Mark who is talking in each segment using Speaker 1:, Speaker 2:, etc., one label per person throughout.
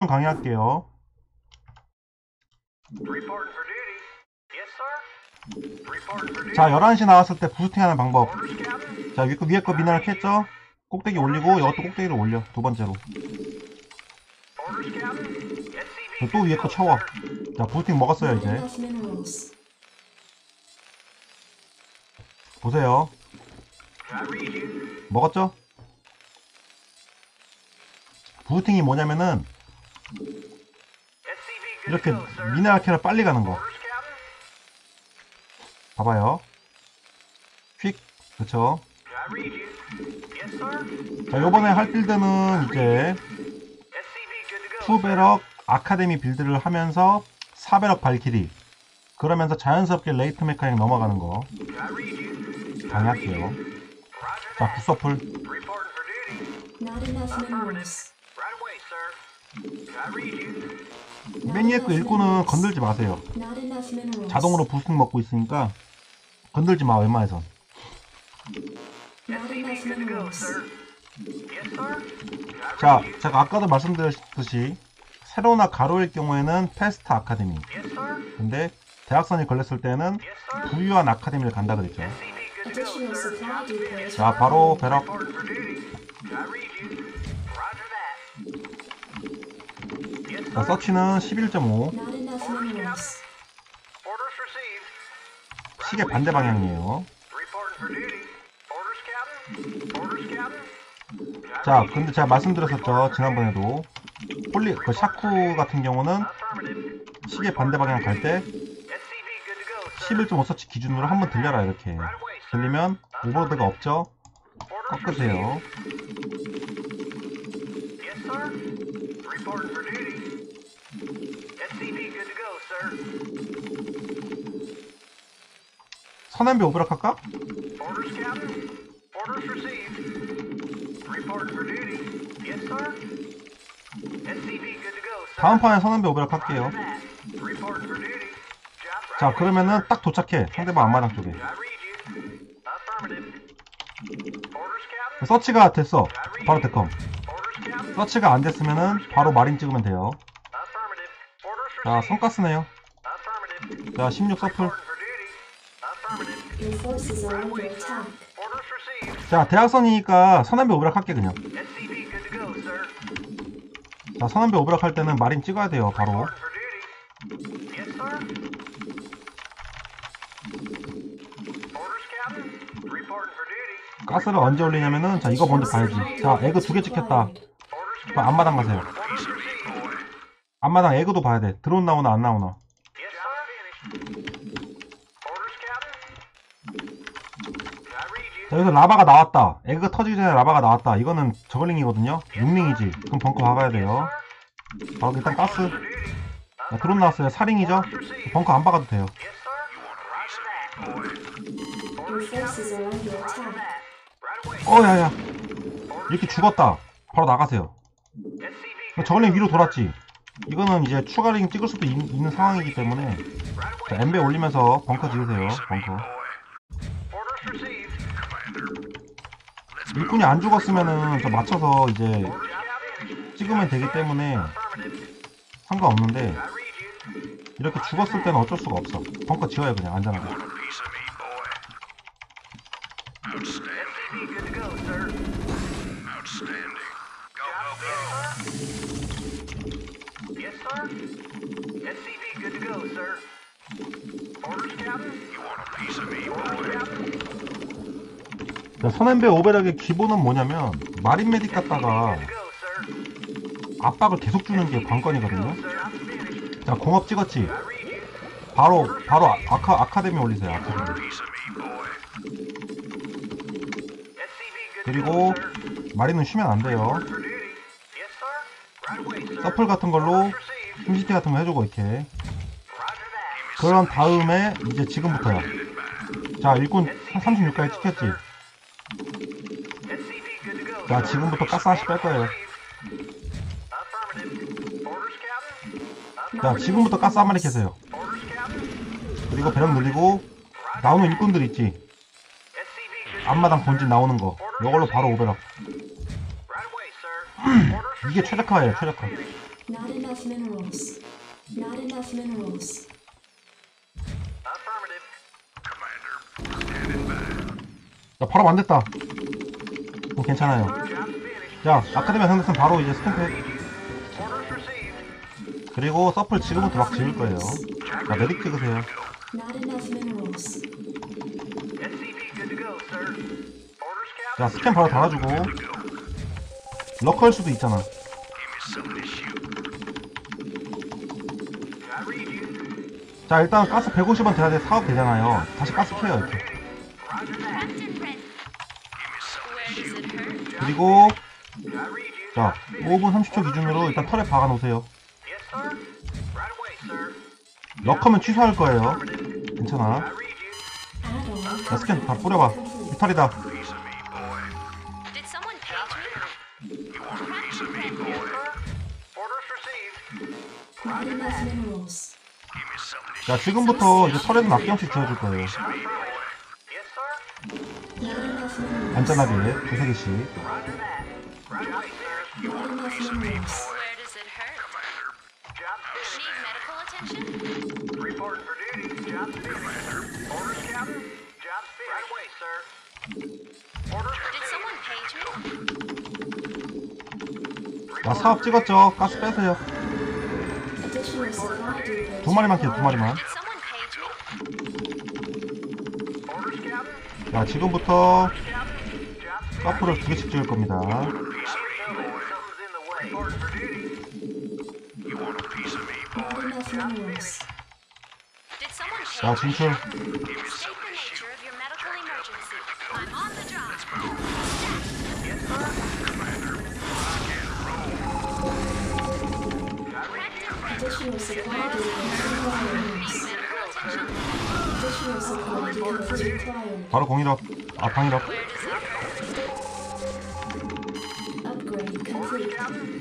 Speaker 1: 강의할게요. 자, 11시 나왔을 때 부스팅하는 방법. 자, 위에 거 미네랄 캤죠? 꼭대기 올리고 이것도 꼭대기를 올려. 두 번째로. 또 위에 거 채워. 자, 부스팅 먹었어요 이제. 보세요. 먹었죠? 부스팅이 뭐냐면은 이렇게 미네랄 캐를 빨리 가는 거. 봐봐요. 퀵. 그쵸? 자, 요번에 할 빌드는 이제 투배럭 아카데미 빌드를 하면서 4배럭 발키리, 그러면서 자연스럽게 레이트 메카닉 넘어가는 거 강의할게요. 자, 굿서플. 맨 위에 그 일꾼은 건들지 마세요. 자동으로 부스팅 먹고 있으니까 건들지 마, 웬만해선. 자, 제가 아까도 말씀드렸듯이 세로나 가로일 경우에는 패스트 아카데미, 근데 대학선이 걸렸을 때는 부유한 아카데미를 간다 그랬죠. 자, 바로 배럭. 자, 서치는 11.5. 시계 반대 방향이에요. 자, 근데 제가 말씀드렸었죠, 지난번에도. 그 샤쿠 같은 경우는 시계 반대 방향 갈 때 11.5 서치 기준으로 한번 들려라. 이렇게 들리면 오버로드가 없죠? 꺾으세요. 선앤배 오브락 할까? 다음 판에 선앤배 오브락 할게요. 자, 그러면은 딱 도착해. 상대방 앞마당 쪽에. 서치가 됐어. 바로 데컴. 서치가 안 됐으면은 바로 마린 찍으면 돼요. 자, 성가스네요. 자, 16 서플. 자, 대학선이니까 선앤배 오브락 할게 그냥. 자, 선앤배 오브락 할 때는 마린 찍어야 돼요. 바로. 가스를 언제 올리냐면은, 자, 이거 먼저 봐야지. 자, 에그 2개 찍혔다. 앞마당 가세요. 앞마당 에그도 봐야 돼. 드론 나오나 안 나오나. 자, 여기서 라바가 나왔다. 에그가 터지기 전에 라바가 나왔다. 이거는 저글링이거든요. 6링이지. 그럼 벙커 박아야 돼요. 바로 일단 가스. 자, 드론 나왔어요. 4링이죠? 벙커 안 박아도 돼요. 야야, 이렇게 죽었다. 바로 나가세요. 저글링 위로 돌았지. 이거는 이제 추가링 찍을 수도 있는 상황이기 때문에. 자, 엠베 올리면서 벙커 지으세요. 벙커. 일꾼이 안 죽었으면은 저 맞춰서 이제 찍으면 되기 때문에 상관없는데, 이렇게 죽었을 때는 어쩔 수가 없어. 벙커 지어요 그냥 안전하게. 자, 선앤배 오베락의 기본은 뭐냐면 마린 메딕 갖다가 압박을 계속 주는 게 관건이거든요. 자, 공업 찍었지. 바로 아카데미 올리세요. 아카데미. 그리고 마린은 쉬면 안 돼요. 서플 같은 걸로 심시티 같은 거 해주고 이렇게. 그런 다음에 이제 지금부터야. 자, 일꾼 36까지 찍혔지. 자, 지금부터 가스 하나씩 뺄 거예요. 자, 지금부터 가스 한 마리 캐세요. 그리고 배럭 늘리고 나오는 일꾼들 있지. 앞마당 본진 나오는 거. 이걸로 바로 오베락. 이게 최적화예요, 최적화.
Speaker 2: Not enough minerals. Not enough minerals.
Speaker 1: 야, 바로 만됐다. 괜찮아요. 자, 아카데미 상대편 바로 이제 스탬프. 그리고 서플 지금부터 막 지을 거예요. 자, 메딕 찍으세요.
Speaker 2: Not enough minerals.
Speaker 1: 자, 스캔 바로 달아주고. 럭커일 수도 있잖아. 자, 일단 가스 150원 돼야 돼. 사업 되잖아요. 다시 가스 켜요, 이렇게. 그리고 자, 5분 30초 기준으로 일단 털에 박아 놓으세요. 럭커면 취소할 거예요. 괜찮아. 자, 스캔 다 뿌려봐. 뮤탈이다.
Speaker 2: Not enough minerals.
Speaker 1: 자, 지금부터 이제 털에도 몇 개씩 지어줄 거예요.
Speaker 2: Not enough minerals.
Speaker 1: 안전하게 두세 개씩.
Speaker 2: Not enough minerals.
Speaker 3: Where does it hurt? Need medical attention?
Speaker 4: Reporting for duty. Job finished. Orders, Captain. Job finished. Right away, sir. Orders
Speaker 3: Did someone page me?
Speaker 1: 자, 사업 찍었죠? 가스 빼세요.
Speaker 2: Additional supply depots.
Speaker 1: 두 마리만 켜요, 두 마리만.
Speaker 3: Did someone page me?
Speaker 4: Orders, Captain.
Speaker 1: 자, 지금부터
Speaker 4: Captain. Job finished.
Speaker 1: 서플을 두 개씩 지을 겁니다.
Speaker 4: Something's in the way. Reporting for duty.
Speaker 2: Not enough minerals.
Speaker 3: Did someone
Speaker 1: 자,
Speaker 3: page me?
Speaker 1: 진출.
Speaker 3: State the nature of your medical emergency. I'm on the job.
Speaker 2: Additional supply depots required.
Speaker 3: Medical attention?
Speaker 2: Additional supply depots required.
Speaker 1: 바로 공일업. 아, 방일업.
Speaker 3: Where does it hurt?
Speaker 2: Upgrade complete.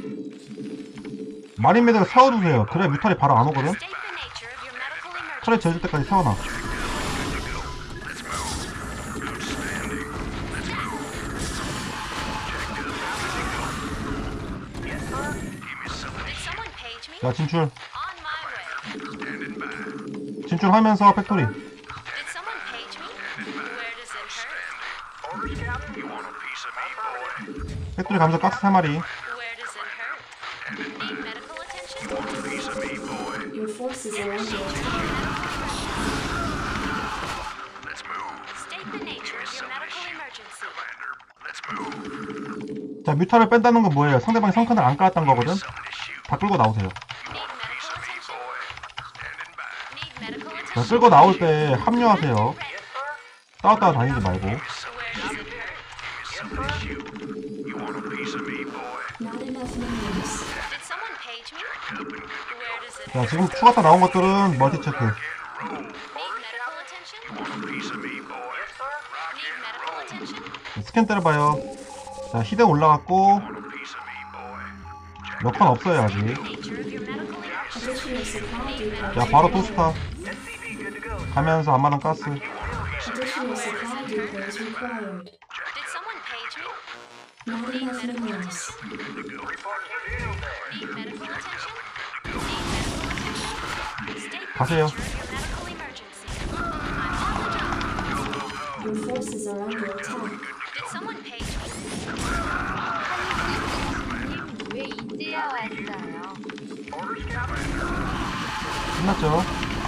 Speaker 1: 마린 매듭을 세워두세요. 그래 뮤탈이 바로 안 오거든.
Speaker 3: State the nature of your medical emergency.
Speaker 1: 털에 젖을 때까지 세워놔.
Speaker 3: Did someone page me?
Speaker 1: 자, 진출.
Speaker 3: On my way.
Speaker 1: 진출하면서 팩토리.
Speaker 3: Did someone page me? Where does it hurt?
Speaker 4: Orders, Captain. You want a piece of me, boy?
Speaker 1: 팩토리 감자 가스 3마리.
Speaker 3: Where does it hurt? Need medical attention?
Speaker 2: Your forces are under attack.
Speaker 3: State the nature of your medical emergency.
Speaker 1: 자, 뮤탈을 뺀다는 건 뭐예요? 상대방이 성큰을 안 깔았던 거거든. 다 끌고 나오세요.
Speaker 3: Need medical attention? Need medical
Speaker 1: 자,
Speaker 3: attention?
Speaker 1: 끌고 나올 때 합류하세요. 따왔다가 다니지 말고.
Speaker 3: Where does it hurt?
Speaker 2: Not enough minerals.
Speaker 3: Did someone page me? Where does it
Speaker 1: 자,
Speaker 3: hurt?
Speaker 1: 지금 추가타 나온 것들은 멀티 체크.
Speaker 3: Need medical attention? Need medical attention?
Speaker 1: 스캔 때려봐요. 자, 히든 올라갔고 럭컨 없어요 아직.
Speaker 3: Nature of your medical emergency.
Speaker 2: Additional supply depots.
Speaker 1: 자, 바로 토스타
Speaker 4: SCP good to go.
Speaker 1: 가면서 안마당 가스.
Speaker 2: Additional supply depots required.
Speaker 3: Did someone page me?
Speaker 2: Not enough minerals.
Speaker 4: Reporting for duty.
Speaker 3: Need medical attention? Need medical attention? State the
Speaker 1: 가세요.
Speaker 3: nature of your medical emergency. I'm on the job.
Speaker 2: Your forces are under attack.
Speaker 3: Did someone page me? 왜 이제야 왔어요?
Speaker 4: Orders, Captain.
Speaker 1: 끝났죠?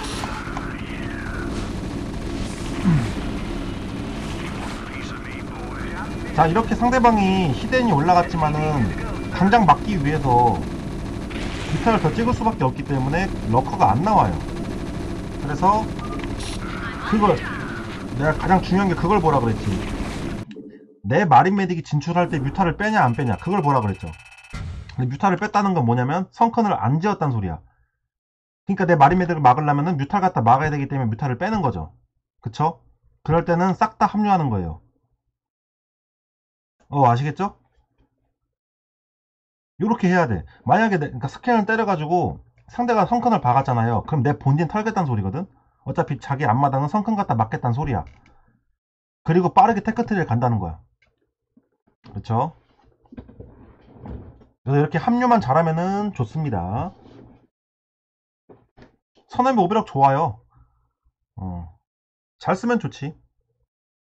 Speaker 1: 자, 이렇게 상대방이 히덴이 올라갔지만은 당장 막기 위해서 뮤탈을 더 찍을 수밖에 없기 때문에 러커가 안 나와요. 그래서 그걸 내가 가장 중요한 게 그걸 보라 그랬지. 내 마린 메딕이 진출할 때 뮤탈을 빼냐 안 빼냐 그걸 보라 그랬죠. 근데 뮤탈을 뺐다는 건 뭐냐면 성큰을 안 지었단 소리야. 그러니까 내 마린 메딕을 막으려면은 뮤탈 갖다 막아야 되기 때문에 뮤탈을 빼는 거죠. 그쵸? 그럴 때는 싹 다 합류하는 거예요. 아시겠죠? 요렇게 해야 돼. 만약에 그러니까 스캔을 때려가지고 상대가 성큰을 박았잖아요. 그럼 내 본진 털겠다는 소리거든? 어차피 자기 앞마당은 성큰 갖다 막겠다는 소리야. 그리고 빠르게 테크트리를 간다는 거야. 그렇죠? 그래서 이렇게 합류만 잘하면은 좋습니다. 선엠비 500억 좋아요. 잘 쓰면 좋지.